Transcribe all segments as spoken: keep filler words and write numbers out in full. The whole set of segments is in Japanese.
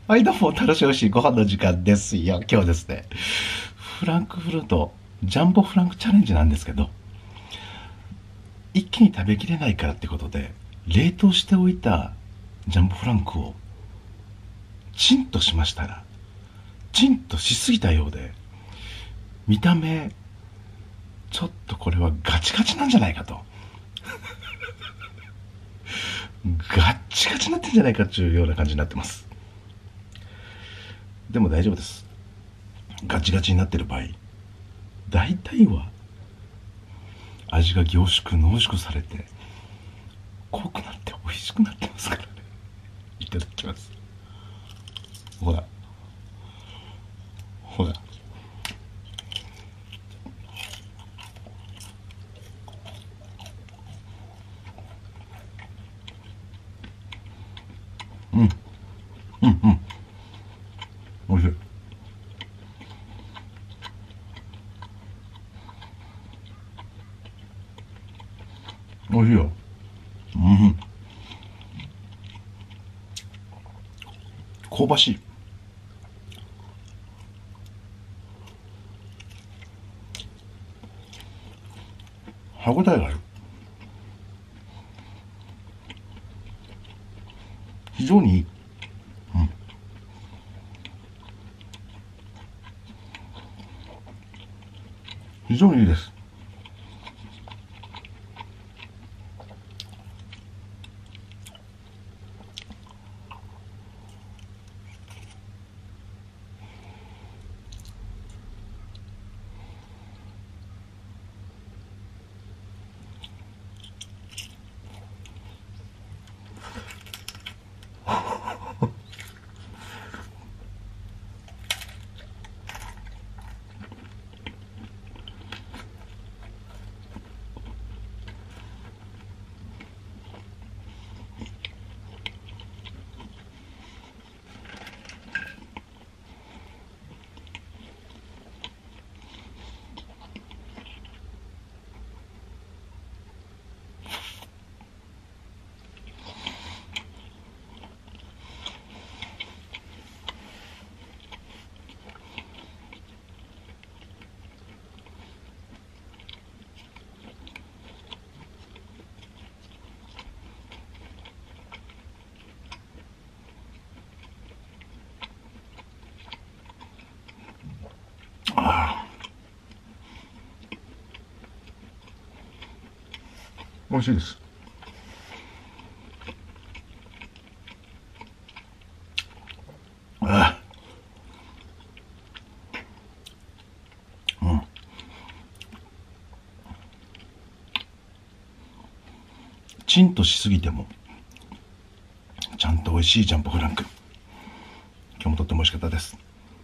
はい、どうも、楽しいおいしいご飯の時間ですよ。今日はですね、フランクフルト、ジャンボフランクチャレンジなんですけど、一気に食べきれないからってことで、冷凍しておいたジャンボフランクをチンとしましたら、チンとしすぎたようで、見た目、ちょっとこれはガチガチなんじゃないかと。ガッチガチになってんじゃないかっていうような感じになってます。でも大丈夫です。ガチガチになってる場合、大体は味が凝縮濃縮されて濃くなって美味しくなってますからね。いただきます。ほらほら、うんうんうん、おいしい。おいしいよ。うん、香ばしい。歯ごたえがある。非常にいい。うん、非常にいいです。ああ、美味しいです。ああ、うん、チンとしすぎてもちゃんと美味しいジャンボフランク、今日もとっても美味しかったです。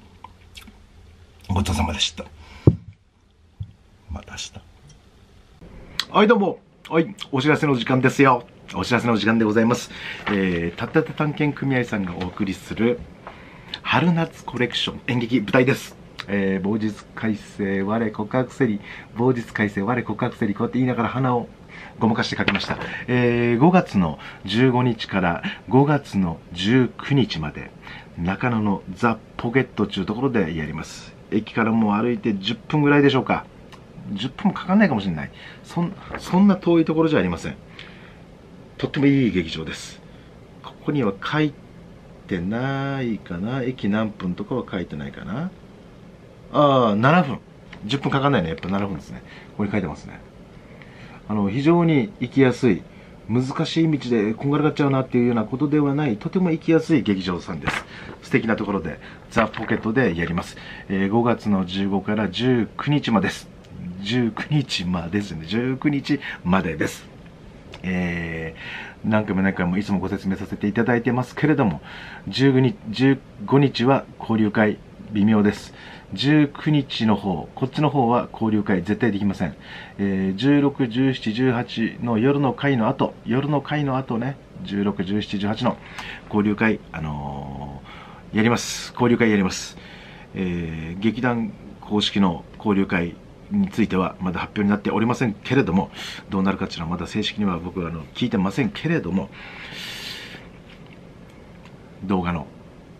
ごちそうさまでした。また明日。はい、どうも。はい、お知らせの時間ですよ。お知らせの時間でございます。えー、たったた探検組合さんがお送りする春夏コレクション演劇舞台です。えー、某日改正我告白せり、某日改正我告白せり、こうやって言いながら鼻をごまかして書きました。えー、ごがつのじゅうごにちからごがつのじゅうくにちまで、中野のザ・ポケットというところでやります。駅からもう歩いてじゅっぷんぐらいでしょうか。じゅっぷんもかかんないかもしれない。そん、そんな遠いところじゃありません。とってもいい劇場です。ここには書いてないかな。駅何分とかは書いてないかな。ああ、ななふん。じゅっぷんかかんないね。やっぱななふんですね。ここに書いてますね。あの、非常に行きやすい。難しい道でこんがらがっちゃうなっていうようなことではない、とても行きやすい劇場さんです。素敵なところで、ザ・ポケットでやります。えー、ごがつのじゅうごからじゅうくにちまでです。じゅうくにちまでですね。じゅうくにちまでです。えー、何回も何回もいつもご説明させていただいてますけれども、じゅうごにち、じゅうごにちは交流会微妙です。じゅうくにちの方、こっちの方は交流会絶対できません。えー、じゅうろく、じゅうしち、じゅうはちの夜の会の後、夜の会の後ね、じゅうろく、じゅうしち、じゅうはちの交流会、あのー、やります。交流会やります。えー、劇団公式の交流会についてはまだ発表になっておりませんけれども、どうなるかっていうのはまだ正式には僕はあの聞いてませんけれども、動画のこ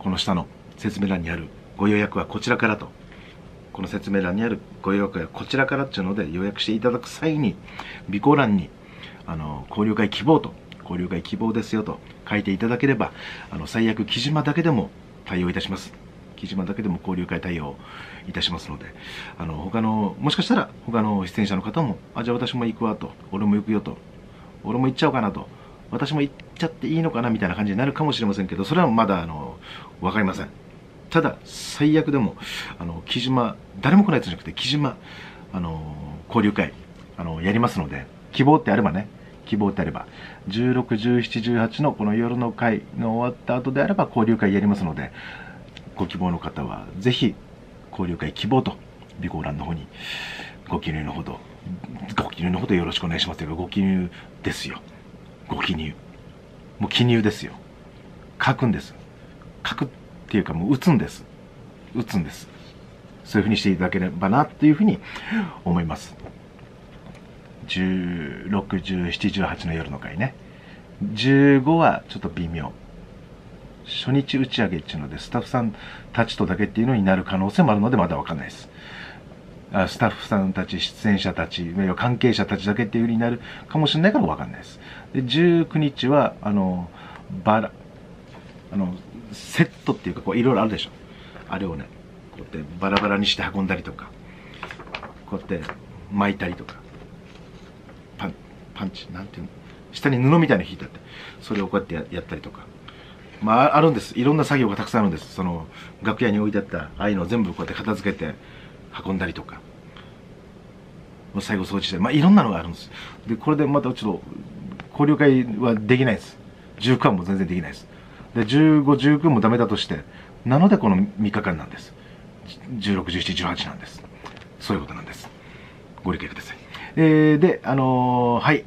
この下の説明欄にあるご予約はこちらからと、この説明欄にあるご予約はこちらからっていうので予約していただく際に、備考欄にあの交流会希望と、交流会希望ですよと書いていただければ、あの最悪木島だけでも対応いたします。木島だけでも交流会対応いたしますので、あの他のもしかしたら他の出演者の方も、あ、じゃあ私も行くわと、俺も行くよと、俺も行っちゃおうかなと、私も行っちゃっていいのかなみたいな感じになるかもしれませんけど、それはまだあの分かりません。ただ最悪でもあの木島、誰も来ないやつじゃなくて木島あの交流会あのやりますので、希望ってあればね、希望ってあればじゅうろく、じゅうしち、じゅうはちのこの夜の会の終わった後であれば交流会やりますので、ご希望の方はぜひ交流会希望と備考欄の方にご記入のほど、ご記入のほどよろしくお願いしますというか、ご記入ですよ。ご記入。もう記入ですよ。書くんです。書くっていうかもう打つんです。打つんです。そういうふうにしていただければなというふうに思います。じゅうろく、じゅうしち、じゅうはちの夜の会ね。じゅうごはちょっと微妙。初日打ち上げっていうので、スタッフさんたちとだけっていうのになる可能性もあるので、まだわかんないです。スタッフさんたち、出演者たち、関係者たちだけっていう風になるかもしれないからわかんないです。で、じゅうくにちは、あの、バラ、あの、セットっていうか、こう、いろいろあるでしょ。あれをね、こうやってバラバラにして運んだりとか、こうやって巻いたりとか、パン、パンチ、なんていうの、下に布みたいなの引いてあって、それをこうやってやったりとか。まあ、あるんです。いろんな作業がたくさんあるんです。その、楽屋に置いてあった、ああいうのを全部こうやって片付けて、運んだりとか、もう最後掃除して、まあいろんなのがあるんです。で、これでまたちょっと、交流会はできないです。じゅうくはも全然できないです。で、じゅうご、じゅうくもダメだとして、なのでこのみっかかんなんです。じゅうろく、じゅうしち、じゅうはちなんです。そういうことなんです。ご理解ください。えー、で、あのー、はい。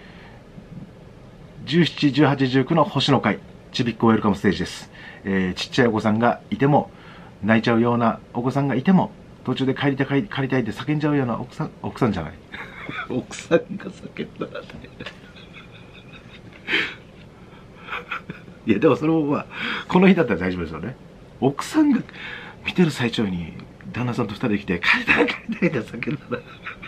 じゅうしち、じゅうはち、じゅうくの星の会、ちびっこウェルカムステージです。えー、ちっちゃいお子さんがいても、泣いちゃうようなお子さんがいても、途中で帰りたい、帰りたいって叫んじゃうような奥さん、奥さんじゃない。奥さんが叫んだらね。いや、でもそれもまあ、この日だったら大丈夫ですよね。奥さんが見てる最中に、旦那さんと二人で来て、帰りたい、帰りたいって叫んだら。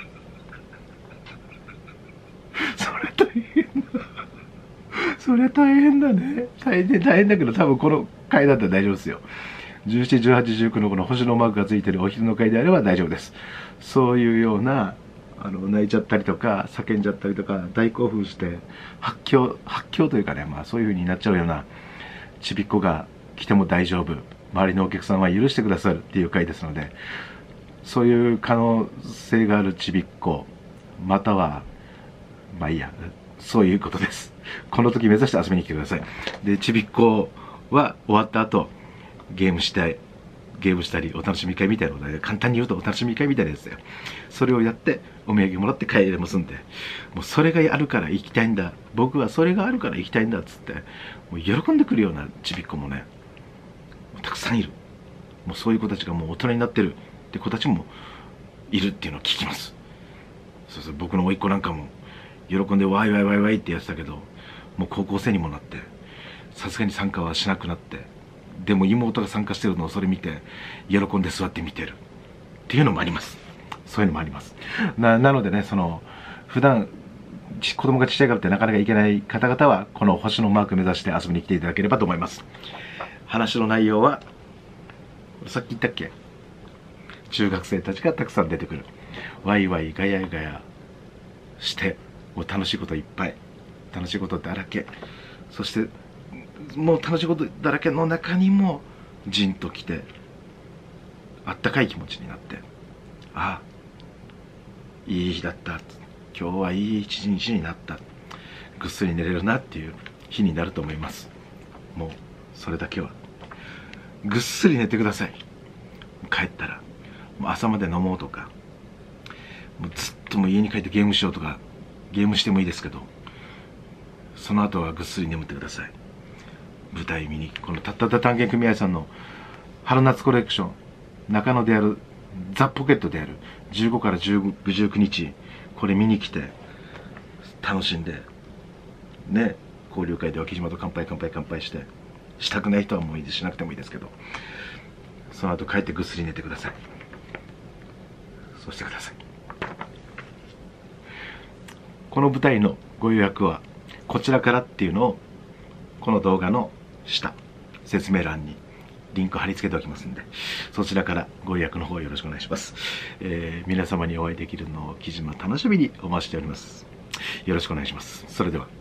それ大変だ。それ大変だね。大変、大変だけど、多分この回だったら大丈夫ですよ。じゅうしち、じゅうはち、じゅうくのこの星のマークがついてるお昼の会であれば大丈夫です。そういうような、あの、泣いちゃったりとか、叫んじゃったりとか、大興奮して、発狂、発狂というかね、まあそういう風になっちゃうような、ちびっこが来ても大丈夫。周りのお客さんは許してくださるっていう回ですので、そういう可能性があるちびっこ、または、まあいいや、そういうことです。この時目指して遊びに来てください。で、ちびっこは終わった後、ゲームしたい、ゲームしたり、お楽しみ会みたいなので、簡単に言うとお楽しみ会みたいなやつだよ。それをやって、お土産もらって帰れますんで、もうそれがあるから行きたいんだ。僕はそれがあるから行きたいんだっつって、もう喜んでくるようなちびっこもね、たくさんいる。もうそういう子たちがもう大人になってるって子たちもいるっていうのを聞きます。そうそう、僕の甥っ子なんかも、喜んでワイワイワイワイってやってたけど、もう高校生にもなって、さすがに参加はしなくなって、でも妹が参加してるのをそれ見て、喜んで座って見てる。っていうのもあります。そういうのもあります。な、なのでね、その、普段、子供がちっちゃいからってなかなか行けない方々は、この星のマーク目指して遊びに来ていただければと思います。話の内容は、さっき言ったっけ？中学生たちがたくさん出てくる。ワイワイガヤガヤして、もう楽しいこといっぱい。楽しいことだらけ。そして、もう楽しいことだらけの中にもじんときて、あったかい気持ちになって、ああ、いい日だった、今日はいい一日になった、ぐっすり寝れるなっていう日になると思います。もうそれだけはぐっすり寝てください。帰ったらもう朝まで飲もうとか、もうずっともう家に帰ってゲームしようとか、ゲームしてもいいですけど、その後はぐっすり眠ってください。舞台見に、このたったた探検組合さんの春夏コレクション、中野でやるザ・ポケットでやるじゅうごからじゅうご、じゅうくにち、これ見に来て楽しんでね、交流会では木島と乾杯乾杯乾杯してしたくない人はもういいです、しなくてもいいですけど、その後帰ってぐっすり寝てください。そうしてください。この舞台のご予約はこちらからっていうのをこの動画の下説明欄にリンク貼り付けておきますんで、そちらからご予約の方よろしくお願いします。えー、皆様にお会いできるのを記事の楽しみにお待ちしております。よろしくお願いします。それでは。